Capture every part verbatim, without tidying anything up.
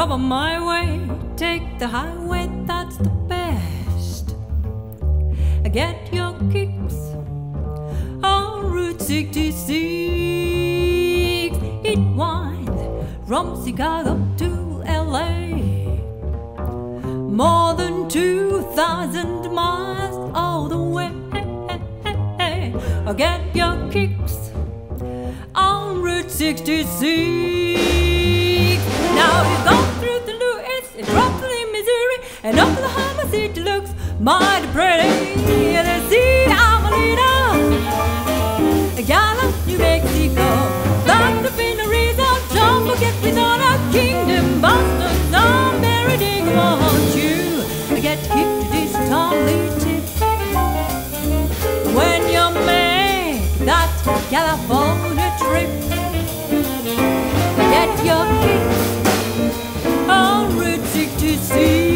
cover my way, take the highway, that's the best. Get your kicks on Route sixty-six. It winds from Chicago to L A, more than two thousand miles all the way. Get your kicks on Route sixty-six. Now you go through the Louis, it drops in Missouri, and Oklahoma City looks mighty pretty. The sea Amalita, Gallup, New Mexico, Doctor Finnery's Jumbo, get without a kingdom, Boston, some Meridian. Won't you get hip to this Tom Lee tip when you make that California trip? Get your kicks on Route sixty-six.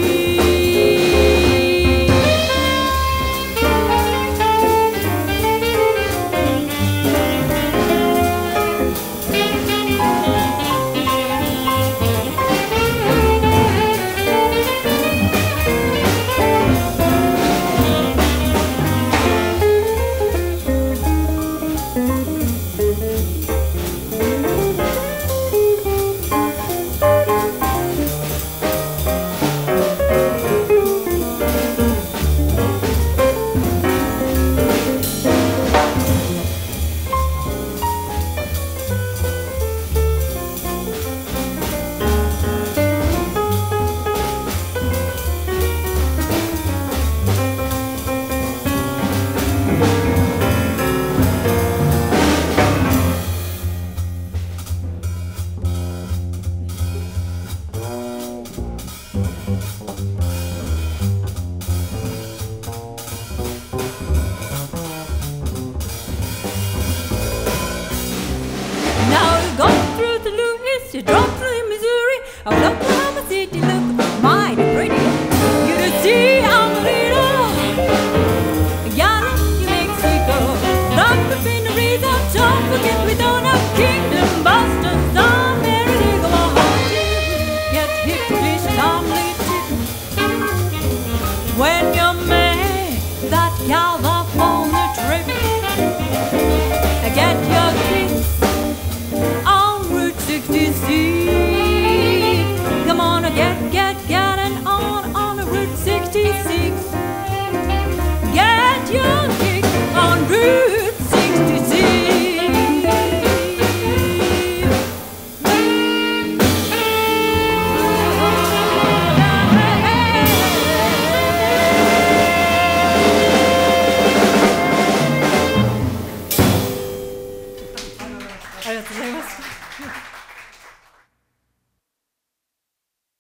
You drop through Missouri, out Oklahoma City, look mighty pretty. You to see Amalita, Gallup, New Mexico, Doctor Finnery's on top, forget we don't have kingdom, Boston, some Meridian. Won't you get hip to this Tom Lee tip when you make that Calvin?